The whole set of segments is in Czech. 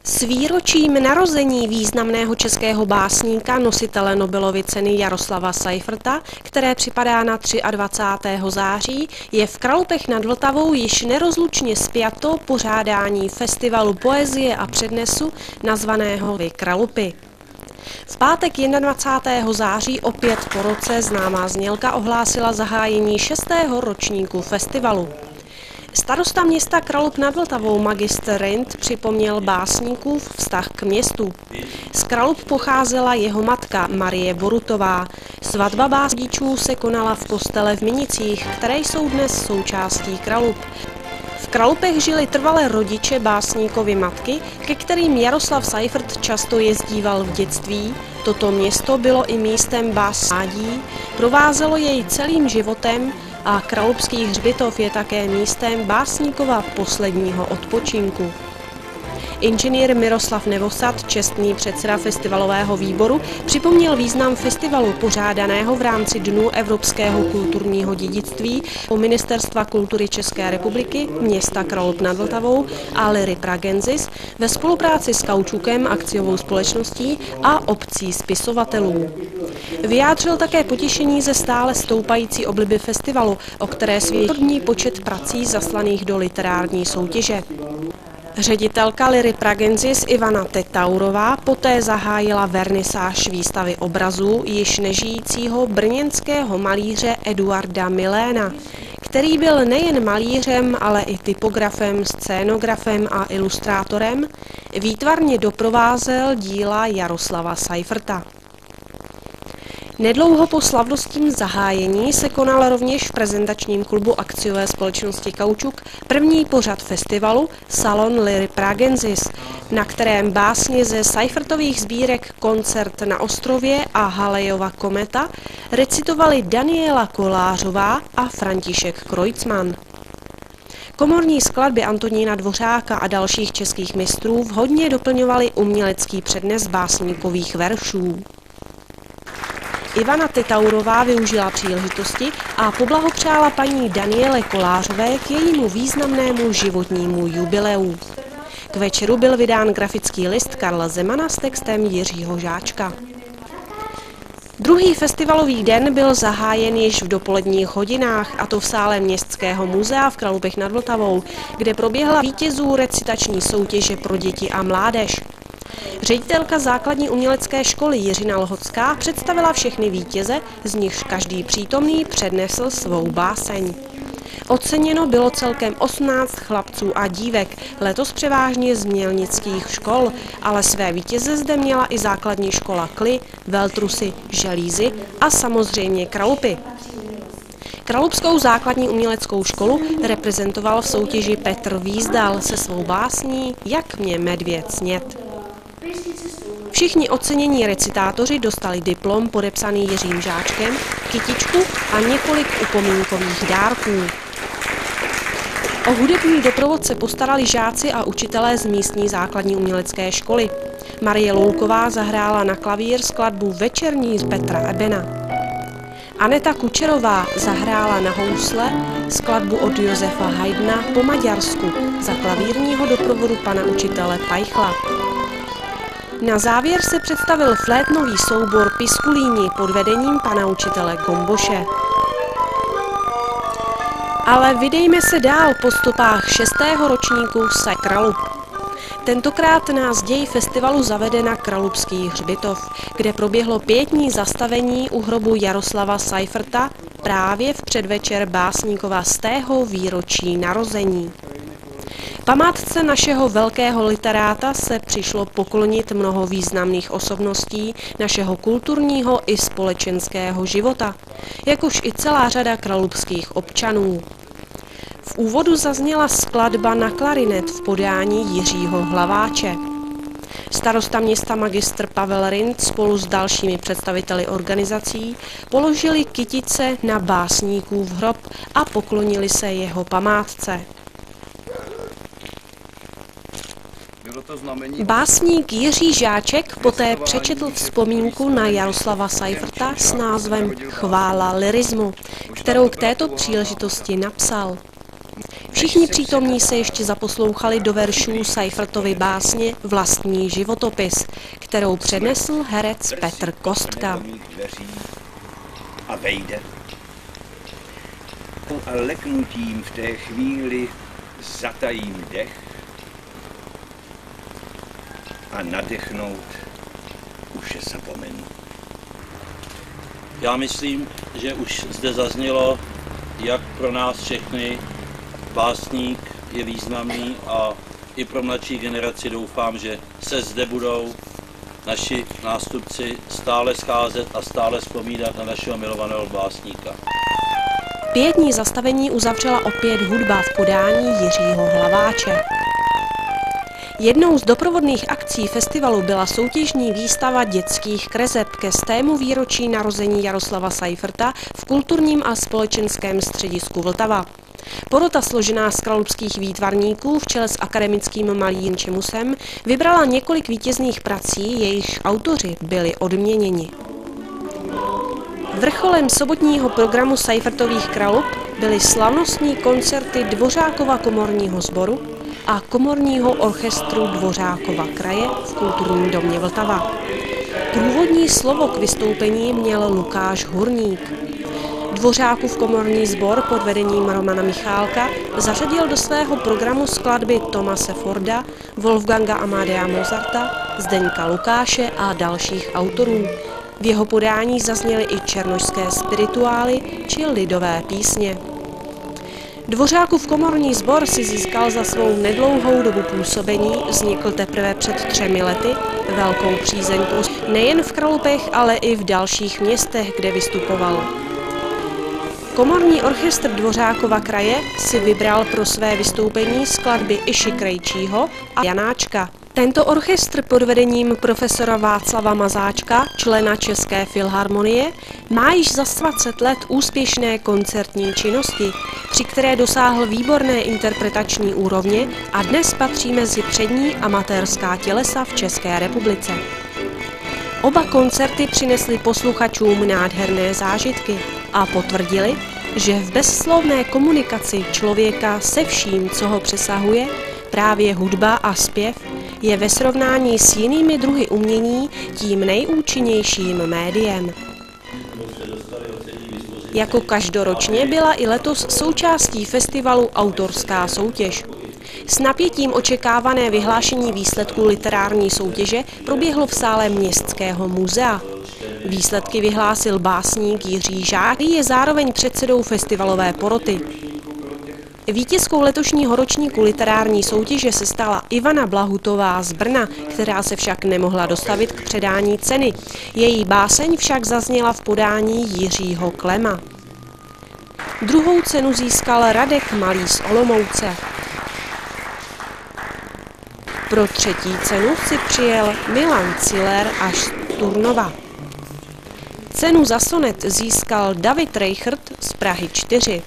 S výročím narození významného českého básníka, nositele Nobelovy ceny Jaroslava Seiferta, které připadá na 23. září, je v Kralupech nad Vltavou již nerozlučně spjato pořádání festivalu poezie a přednesu nazvaného Vy Kralupy. V pátek 21. září opět po roce známá znělka ohlásila zahájení 6. ročníku festivalu. Starosta města Kralup nad Vltavou magistr Rind připomněl básníkův vztah k městu. Z Kralup pocházela jeho matka Marie Borutová. Svatba básníčů se konala v kostele v Minicích, které jsou dnes součástí Kralup. V Kralupech žili trvalé rodiče básníkovy matky, ke kterým Jaroslav Seifert často jezdíval v dětství. Toto město bylo i místem básnádí, provázelo jej celým životem a Kralupský hřbitov je také místem básníkova posledního odpočinku. Inženýr Miroslav Nevosad, čestný předseda festivalového výboru, připomněl význam festivalu pořádaného v rámci Dnů evropského kulturního dědictví u Ministerstva kultury České republiky, města Kralup nad Vltavou a Lyry Pragensis ve spolupráci s Kaučukem, akciovou společností a obcí spisovatelů. Vyjádřil také potěšení ze stále stoupající obliby festivalu, o které svědčí počet prací zaslaných do literární soutěže. Ředitelka Lyry Pragensis Ivana Tetaurová poté zahájila vernisáž výstavy obrazů již nežijícího brněnského malíře Eduarda Miléna, který byl nejen malířem, ale i typografem, scénografem a ilustrátorem, výtvarně doprovázel díla Jaroslava Seiferta. Nedlouho po slavnostním zahájení se konal rovněž v prezentačním klubu akciové společnosti Kaučuk první pořad festivalu Salon Lyry Pragensis, na kterém básně ze Seifertových sbírek Koncert na ostrově a Halejova kometa recitovali Daniela Kolářová a František Kreutzmann. Komorní skladby Antonína Dvořáka a dalších českých mistrů vhodně doplňovaly umělecký přednes básníkových veršů. Ivana Tetaurová využila příležitosti a poblahopřála paní Daniele Kolářové k jejímu významnému životnímu jubileu. K večeru byl vydán grafický list Karla Zemana s textem Jiřího Žáčka. Druhý festivalový den byl zahájen již v dopoledních hodinách, a to v sále Městského muzea v Kralupech nad Vltavou, kde proběhla vítězů recitační soutěže pro děti a mládež. Ředitelka základní umělecké školy Jiřina Lhotská představila všechny vítěze, z nichž každý přítomný přednesl svou báseň. Oceněno bylo celkem 18 chlapců a dívek, letos převážně z mělnických škol, ale své vítěze zde měla i základní škola Kly, Veltrusy, Želízy a samozřejmě Kralupy. Kralupskou základní uměleckou školu reprezentoval v soutěži Petr Výzdal se svou básní Jak mě medvěd snět. Všichni ocenění recitátoři dostali diplom podepsaný Jiřím Žáčkem, kytičku a několik upomínkových dárků. O hudební doprovod se postarali žáci a učitelé z místní základní umělecké školy. Marie Louková zahrála na klavír skladbu Večerní z Petra Ebena. Aneta Kučerová zahrála na housle skladbu od Josefa Haydna po maďarsku za klavírního doprovodu pana učitele Pajchla. Na závěr se představil flétnový soubor Piskulíni pod vedením pana učitele Gomboše. Ale vydejme se dál po stopách 6. ročníku Kralup. Tentokrát nás děj festivalu zavede na Kralupský hřbitov, kde proběhlo pietní zastavení u hrobu Jaroslava Seiferta právě v předvečer básníkova 100. výročí narození. Památce našeho velkého literáta se přišlo poklonit mnoho významných osobností našeho kulturního i společenského života, jakož i celá řada kralupských občanů. V úvodu zazněla skladba na klarinet v podání Jiřího Hlaváče. Starosta města magistr Pavel Rind spolu s dalšími představiteli organizací položili kytice na básníkův hrob a poklonili se jeho památce. Básník Jiří Žáček poté přečetl vzpomínku na Jaroslava Seiferta s názvem Chvála lirismu, kterou k této příležitosti napsal. Všichni přítomní se ještě zaposlouchali do veršů Seifertovy básně Vlastní životopis, kterou přednesl herec Petr Kostka. A vejde. A leknutím v té chvíli zatajím dech a nadechnout už je zapomenu. Já myslím, že už zde zaznělo, jak pro nás všechny básník je významný a i pro mladší generaci doufám, že se zde budou naši nástupci stále scházet a stále vzpomínat na našeho milovaného básníka. 5 dní zastavení uzavřela opět hudba v podání Jiřího Hlaváče. Jednou z doprovodných akcí festivalu byla soutěžní výstava dětských kreseb ke 100. výročí narození Jaroslava Seiferta v kulturním a společenském středisku Vltava. Porota složená z kralupských výtvarníků v čele s akademickým Malým Čemusem vybrala několik vítězných prací, jejichž autoři byli odměněni. Vrcholem sobotního programu Seifertových kralup byly slavnostní koncerty Dvořákova komorního sboru a komorního orchestru Dvořákova kraje v kulturním domě Vltava. Průvodní slovo k vystoupení měl Lukáš Hurník. Dvořákův komorní sbor pod vedením Romana Michálka zařadil do svého programu skladby Thomase Forda, Wolfganga Amadea Mozarta, Zdeňka Lukáše a dalších autorů. V jeho podání zazněly i černošské spirituály či lidové písně. Dvořákův komorní sbor si získal za svou nedlouhou dobu působení, vznikl teprve před 3 lety, velkou přízeň nejen v Kralupech, ale i v dalších městech, kde vystupoval. Komorní orchestr Dvořákova kraje si vybral pro své vystoupení skladby Iši Krejčího a Janáčka. Tento orchestr pod vedením profesora Václava Mazáčka, člena České filharmonie, má již za 20 let úspěšné koncertní činnosti, při které dosáhl výborné interpretační úrovně a dnes patří mezi přední amatérská tělesa v České republice. Oba koncerty přinesly posluchačům nádherné zážitky a potvrdili, že v bezslovné komunikaci člověka se vším, co ho přesahuje, právě hudba a zpěv, je ve srovnání s jinými druhy umění tím nejúčinnějším médiem. Jako každoročně byla i letos součástí festivalu autorská soutěž. S napětím očekávané vyhlášení výsledků literární soutěže proběhlo v sále Městského muzea. Výsledky vyhlásil básník Jiří Žák, který je zároveň předsedou festivalové poroty. Vítězkou letošního ročníku literární soutěže se stala Ivana Blahutová z Brna, která se však nemohla dostavit k předání ceny. Její báseň však zazněla v podání Jiřího Klema. Druhou cenu získal Radek Malý z Olomouce. Pro 3. cenu si přijel Milan Ciller až z Turnova. Cenu za sonet získal David Reichert z Prahy 4.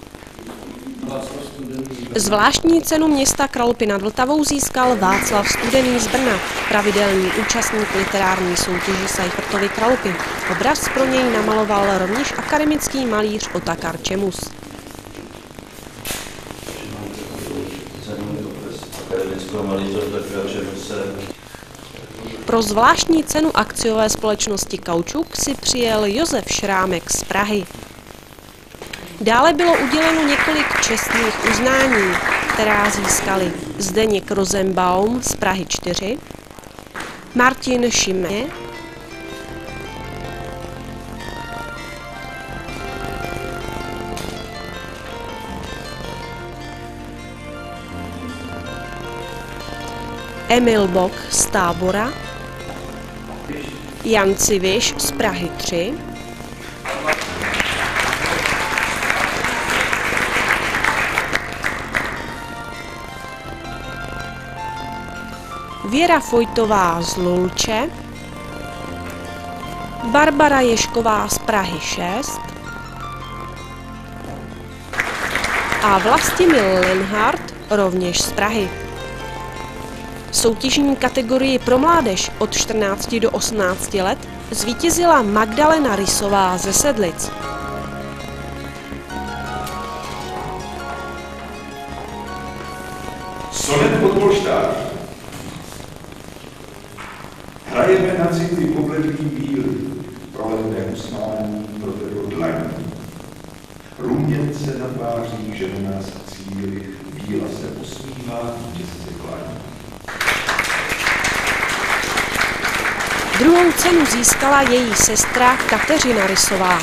Zvláštní cenu města Kralupy nad Vltavou získal Václav Studený z Brna, pravidelný účastník literární soutěže Seifertovy kralupy. Obraz pro něj namaloval rovněž akademický malíř Otakar Čemus. Pro zvláštní cenu akciové společnosti Kaučuk si přijel Josef Šrámek z Prahy. Dále bylo uděleno několik čestných uznání, která získali Zdeněk Rosenbaum z Prahy 4, Martin Šimě, Emil Bok z Tábora, Jan Civiš z Prahy 3, Věra Fojtová z Lulče, Barbara Ješková z Prahy 6 a Vlastimil Lenhardt rovněž z Prahy. V soutěžní kategorii pro mládež od 14 do 18 let zvítězila Magdalena Rysová ze Sedlic. Hrajeme na city pobledlý bílý, proletné usmání pro tebe dlaní. Ruměnce na tvářích žene nás cíli, víla se posmívá, dítě se klání. Druhou cenu získala její sestra Kateřina Rysová.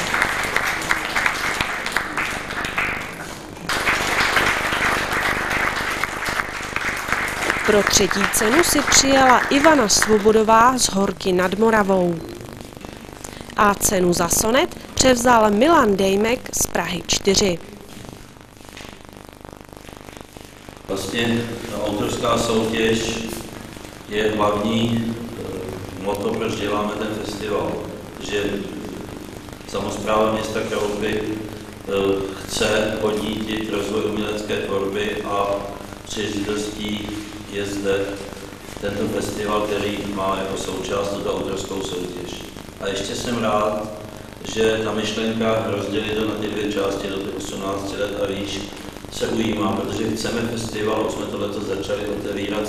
Pro třetí cenu si přijela Ivana Svobodová z Horky nad Moravou. A cenu za sonet převzal Milan Dejmek z Prahy 4. Vlastně autorská soutěž je hlavní moto, proč děláme ten festival. Že samospráva města Kralupy chce podnítit rozvoj umělecké tvorby a příležitostí je zde tento festival, který má jako součást tuto autorskou soutěž. A ještě jsem rád, že ta myšlenka rozdělit to na ty dvě části do těch 18 let a výš se ujímá, protože chceme festival, už jsme to letos začali otevírat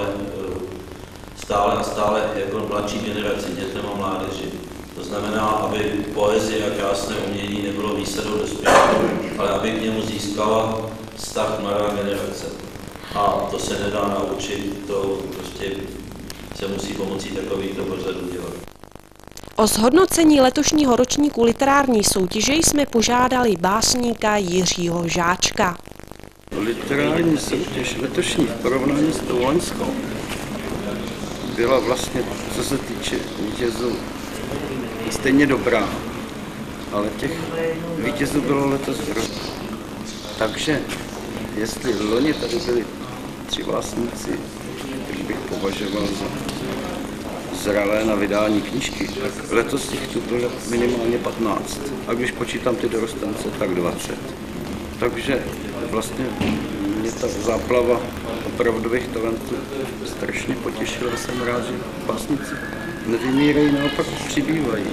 stále jako mladší generaci, dětem a mládeži. To znamená, aby poezie a krásné umění nebylo výsadou dospělých, ale aby k němu získala vztah mladá generace. A to se nedá naučit, to prostě se musí pomocí takovýchto pořadů dělat. O zhodnocení letošního ročníku literární soutěže jsme požádali básníka Jiřího Žáčka. Literární soutěž letošní v porovnání s tou loňskou byla vlastně, co se týče vítězů, stejně dobrá, ale těch vítězů bylo letos hrozně. Takže jestli loni tady byli 3 básníci, který bych považoval za zralé na vydání knížky, tak letos jich tu bylo minimálně 15. A když počítám ty dorostance, tak 20. Takže vlastně mě ta záplava opravdových talentů strašně potěšila. Jsem rád, že básníci nevymírají, naopak přibývají.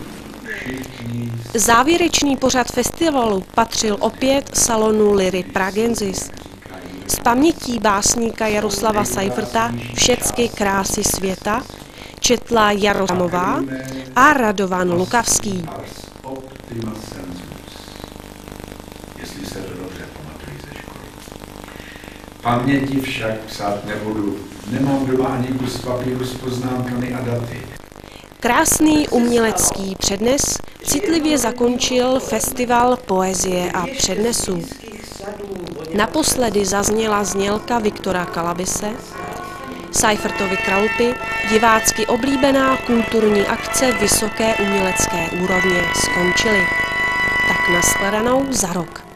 Závěrečný pořad festivalu patřil opět salonu Lyry Pragensis. Z pamětí básníka Jaroslava Seiferta Všecky krásy světa četla Jaroslamová a Radovan Lukavský. Jestli se to dobře pamatuji ze školy. Paměti však psát nebudu. Nemám doma ani kus papíru s poznámkami a daty. Krásný umělecký přednes citlivě zakončil festival poezie a přednesů. Naposledy zazněla znělka Viktora Kalabise, Seifertovy Kralupy, divácky oblíbená kulturní akce vysoké umělecké úrovně skončily. Tak nashledanou za rok.